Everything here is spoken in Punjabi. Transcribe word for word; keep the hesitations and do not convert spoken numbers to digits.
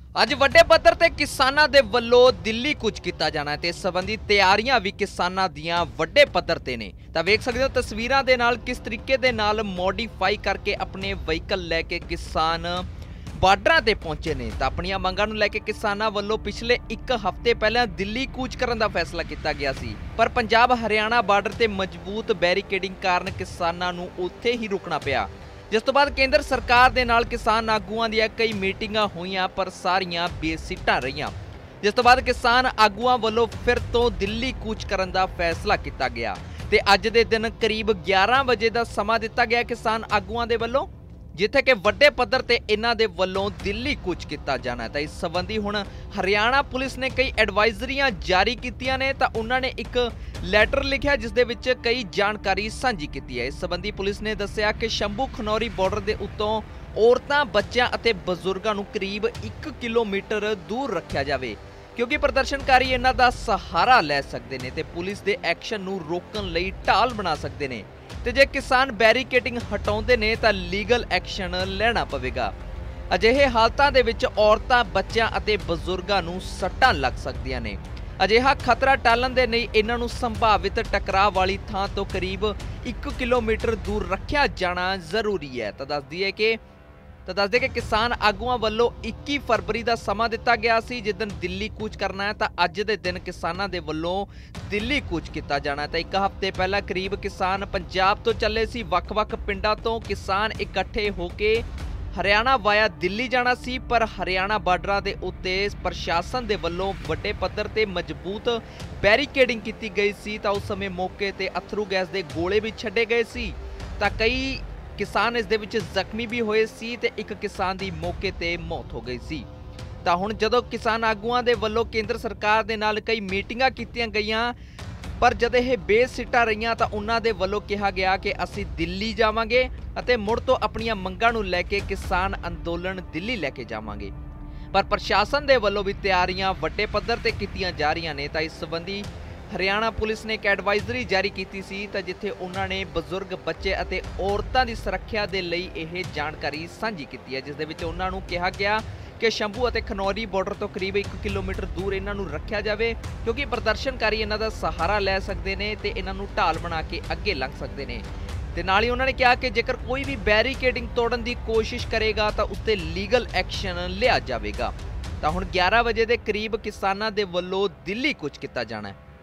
ਅੱਜ ਵੱਡੇ ਪੱਧਰ ਤੇ ਕਿਸਾਨਾਂ ਦੇ ਵੱਲੋਂ ਦਿੱਲੀ ਕੂਚ ਕੀਤਾ ਜਾਣਾ ਤੇ ਇਸ ਸੰਬੰਧੀ ਤਿਆਰੀਆਂ ਵੀ ਕਿਸਾਨਾਂ ਦੀਆਂ ਵੱਡੇ ਪੱਧਰ ਤੇ ਨੇ। ਤਾਂ ਵੇਖ ਸਕਦੇ ਹੋ ਤਸਵੀਰਾਂ ਦੇ ਨਾਲ ਕਿਸ ਤਰੀਕੇ ਦੇ ਨਾਲ ਮੋਡੀਫਾਈ ਕਰਕੇ ਆਪਣੇ ਵਹੀਕਲ ਲੈ ਕੇ ਕਿਸਾਨ ਬਾਰਡਰਾਂ ਤੇ ਪਹੁੰਚੇ ਨੇ। ਤਾਂ ਆਪਣੀਆਂ ਮੰਗਾਂ ਨੂੰ ਲੈ ਕੇ ਕਿਸਾਨਾਂ ਵੱਲੋਂ ਪਿਛਲੇ ਇੱਕ ਹਫ਼ਤੇ ਪਹਿਲਾਂ ਦਿੱਲੀ ਕੂਚ ਕਰਨ ਦਾ ਫੈਸਲਾ ਕੀਤਾ ਗਿਆ ਸੀ, ਪਰ ਪੰਜਾਬ ਹਰਿਆਣਾ ਬਾਰਡਰ ਤੇ ਮਜ਼ਬੂਤ ਬੈਰੀਕੇਡਿੰਗ ਕਾਰਨ ਕਿਸਾਨਾਂ ਨੂੰ ਉੱਥੇ ਹੀ ਰੁਕਣਾ ਪਿਆ, ਜਿਸ ਤੋਂ ਬਾਅਦ ਕੇਂਦਰ ਸਰਕਾਰ ਦੇ ਨਾਲ ਕਿਸਾਨ ਆਗੂਆਂ ਦੀਆਂ ਕਈ ਮੀਟਿੰਗਾਂ ਹੋਈਆਂ ਪਰ ਸਾਰੀਆਂ ਬੇਸਿੱਟਾ ਰਹੀਆਂ, ਜਿਸ ਤੋਂ ਬਾਅਦ ਕਿਸਾਨ ਆਗੂਆਂ ਵੱਲੋਂ ਫਿਰ ਤੋਂ ਦਿੱਲੀ ਕੂਚ ਕਰਨ ਦਾ ਫੈਸਲਾ ਕੀਤਾ ਗਿਆ ਤੇ ਅੱਜ ਦੇ ਦਿਨ ਕਰੀਬ ਗਿਆਰਾਂ ਵਜੇ ਦਾ ਸਮਾਂ ਦਿੱਤਾ ਗਿਆ ਕਿਸਾਨ ਆਗੂਆਂ ਦੇ ਵੱਲੋਂ, ਜਿੱਥੇ ਕਿ ਵੱਡੇ ਪੱਧਰ ਤੇ ਇਹਨਾਂ ਦੇ ਵੱਲੋਂ ਦਿੱਲੀ ਕੂਚ ਕੀਤਾ ਜਾਣਾ। ਤਾਂ ਇਸ ਸੰਬੰਧੀ ਹੁਣ ਹਰਿਆਣਾ ਪੁਲਿਸ ਨੇ ਕਈ ਐਡਵਾਈਜ਼ਰੀਆਂ ਜਾਰੀ ਕੀਤੀਆਂ ਨੇ। ਤਾਂ ਉਹਨਾਂ ਨੇ ਇੱਕ ਲੈਟਰ ਲਿਖਿਆ ਜਿਸ ਦੇ ਵਿੱਚ ਕਈ ਜਾਣਕਾਰੀ ਸਾਂਝੀ ਕੀਤੀ ਹੈ। ਇਸ ਸੰਬੰਧੀ ਪੁਲਿਸ ਨੇ ਦੱਸਿਆ ਕਿ ਸ਼ੰਭੂ ਖਨੌਰੀ ਬਾਰਡਰ ਦੇ ਉੱਤੋਂ ਔਰਤਾਂ, ਬੱਚਿਆਂ ਅਤੇ ਬਜ਼ੁਰਗਾਂ ਨੂੰ ਕਰੀਬ ਇੱਕ ਕਿਲੋਮੀਟਰ ਦੂਰ ਰੱਖਿਆ ਜਾਵੇ, ਕਿਉਂਕਿ ਪ੍ਰਦਰਸ਼ਨਕਾਰੀ ਇਹਨਾਂ ਦਾ ਸਹਾਰਾ ਲੈ ਸਕਦੇ ਨੇ ਤੇ ਪੁਲਿਸ ਦੇ ਐਕਸ਼ਨ ਨੂੰ ਰੋਕਣ ਲਈ ਢਾਲ ਬਣਾ ਸਕਦੇ ਨੇ ਤੇ ਜੇ ਕਿਸਾਨ ਬੈਰੀਕੇਡਿੰਗ ਹਟਾਉਂਦੇ ਨੇ ਤਾਂ ਲੀਗਲ ਐਕਸ਼ਨ ਲੈਣਾ ਪਵੇਗਾ। ਅਜਿਹੇ ਹਾਲਤਾਂ ਦੇ ਵਿੱਚ ਔਰਤਾਂ, ਬੱਚਿਆਂ ਅਤੇ ਬਜ਼ੁਰਗਾਂ ਨੂੰ ਸੱਟਾਂ ਲੱਗ ਸਕਦੀਆਂ ਨੇ। ਅਜਿਹਾ ਖਤਰਾ ਟਾਲਣ ਦੇ ਲਈ ਇਹਨਾਂ ਨੂੰ ਸੰਭਾਵਿਤ ਟਕਰਾਅ ਵਾਲੀ ਥਾਂ ਤੋਂ ਕਰੀਬ ਇੱਕ ਕਿਲੋਮੀਟਰ ਦੂਰ ਰੱਖਿਆ ਜਾਣਾ ਜ਼ਰੂਰੀ ਹੈ। ਤਾਂ ਦੱਸ ਦਈਏ ਕਿ ਤਾਂ ਦੱਸਦੇ ਕਿ ਕਿਸਾਨ ਆਗੂਆਂ ਵੱਲੋਂ ਇੱਕੀ ਫਰਵਰੀ ਦਾ ਸਮਾਂ ਦਿੱਤਾ ਗਿਆ ਸੀ ਜਿਸ ਦਿਨ ਦਿੱਲੀ ਕੂਚ ਕਰਨਾ ਹੈ। ਤਾਂ ਅੱਜ ਦੇ ਦਿਨ ਕਿਸਾਨਾਂ ਦੇ ਵੱਲੋਂ ਦਿੱਲੀ ਕੂਚ ਕੀਤਾ ਜਾਣਾ। ਤਾਂ ਇੱਕ ਹਫ਼ਤੇ ਪਹਿਲਾਂ ਕਰੀਬ ਕਿਸਾਨ ਪੰਜਾਬ ਤੋਂ ਚੱਲੇ ਸੀ, ਵੱਖ-ਵੱਖ ਪਿੰਡਾਂ ਤੋਂ ਕਿਸਾਨ ਇਕੱਠੇ ਹੋ ਕੇ ਹਰਿਆਣਾ ਵਾਇਆ ਦਿੱਲੀ ਜਾਣਾ ਸੀ, ਪਰ ਹਰਿਆਣਾ ਬਾਰਡਰਾਂ ਦੇ ਉੱਤੇ ਪ੍ਰਸ਼ਾਸਨ ਦੇ ਵੱਲੋਂ ਵੱਡੇ ਪੱਧਰ ਤੇ ਮਜ਼ਬੂਤ ਬੈਰੀਕੇਡਿੰਗ ਕੀਤੀ ਗਈ ਸੀ। ਤਾਂ ਉਸ ਸਮੇਂ ਮੌਕੇ ਤੇ ਅਥਰੂ ਗੈਸ ਦੇ ਗੋਲੇ ਵੀ ਛੱਡੇ ਗਏ ਸੀ। ਤਾਂ ਕਈ ਕਿਸਾਨ ਇਸ ਦੇ ਵਿੱਚ ਜ਼ਖਮੀ ਵੀ ਹੋਏ ਸੀ ਤੇ ਇੱਕ ਕਿਸਾਨ ਦੀ ਮੌਕੇ ਤੇ ਮੌਤ ਹੋ ਗਈ ਸੀ। ਤਾਂ ਹੁਣ ਜਦੋਂ ਕਿਸਾਨ ਆਗੂਆਂ ਦੇ ਵੱਲੋਂ ਕੇਂਦਰ ਸਰਕਾਰ ਦੇ ਨਾਲ ਕਈ ਮੀਟਿੰਗਾਂ ਕੀਤੀਆਂ ਗਈਆਂ ਪਰ ਜਦ ਇਹ ਬੇਸਿੱਟਾ ਰਹੀਆਂ ਤਾਂ ਉਹਨਾਂ ਦੇ ਵੱਲੋਂ ਕਿਹਾ ਗਿਆ ਕਿ ਅਸੀਂ ਦਿੱਲੀ ਜਾਵਾਂਗੇ ਅਤੇ ਮੁੜ ਤੋਂ ਆਪਣੀਆਂ ਮੰਗਾਂ ਨੂੰ ਲੈ ਕੇ ਕਿਸਾਨ ਅੰਦੋਲਨ ਦਿੱਲੀ ਲੈ ਕੇ ਜਾਵਾਂਗੇ। ਪਰ ਪ੍ਰਸ਼ਾਸਨ ਦੇ ਵੱਲੋਂ ਵੀ ਤਿਆਰੀਆਂ ਵੱਡੇ ਪੱਧਰ ਤੇ ਕੀਤੀਆਂ ਜਾ ਰਹੀਆਂ ਨੇ। ਤਾਂ ਇਸ ਸੰਬੰਧੀ ਹਰਿਆਣਾ ਪੁਲਿਸ ਨੇ ਇੱਕ ਐਡਵਾਈਜ਼ਰੀ ਜਾਰੀ ਕੀਤੀ ਸੀ ਤਾਂ ਜਿੱਥੇ ਉਹਨਾਂ ਨੇ ਬਜ਼ੁਰਗ, ਬੱਚੇ ਅਤੇ ਔਰਤਾਂ ਦੀ ਸੁਰੱਖਿਆ ਦੇ ਲਈ ਇਹ ਜਾਣਕਾਰੀ ਸਾਂਝੀ ਕੀਤੀ ਹੈ, ਜਿਸ ਦੇ ਵਿੱਚ ਉਹਨਾਂ ਨੂੰ ਕਿਹਾ ਗਿਆ ਕਿ ਸ਼ੰਭੂ ਅਤੇ ਖਨੌਰੀ ਬਾਰਡਰ ਤੋਂ ਕਰੀਬ ਇੱਕ ਕਿਲੋਮੀਟਰ ਦੂਰ ਇਹਨਾਂ ਨੂੰ ਰੱਖਿਆ ਜਾਵੇ, ਕਿਉਂਕਿ ਪ੍ਰਦਰਸ਼ਨਕਾਰੀ ਇਹਨਾਂ ਦਾ ਸਹਾਰਾ ਲੈ ਸਕਦੇ ਨੇ ਤੇ ਇਹਨਾਂ ਨੂੰ ਢਾਲ ਬਣਾ ਕੇ ਅੱਗੇ ਲੰਘ ਸਕਦੇ ਨੇ। ਤੇ ਨਾਲ ਹੀ ਉਹਨਾਂ ਨੇ ਕਿਹਾ ਕਿ ਜੇਕਰ ਕੋਈ ਵੀ ਬੈਰੀਕੇਡਿੰਗ ਤੋੜਨ ਦੀ ਕੋਸ਼ਿਸ਼ ਕਰੇਗਾ ਤਾਂ ਉੱਤੇ ਲੀਗਲ ਐਕਸ਼ਨ ਲਿਆ ਜਾਵੇਗਾ। ਤਾਂ ਹੁਣ ਗਿਆਰਾਂ ਵਜੇ ਦੇ ਕਰੀਬ ਕਿਸਾਨਾਂ ਦੇ ਵੱਲੋਂ ਦਿੱਲੀ ਕੂਚ ਕੀਤਾ ਜਾਣਾ ਹੈ।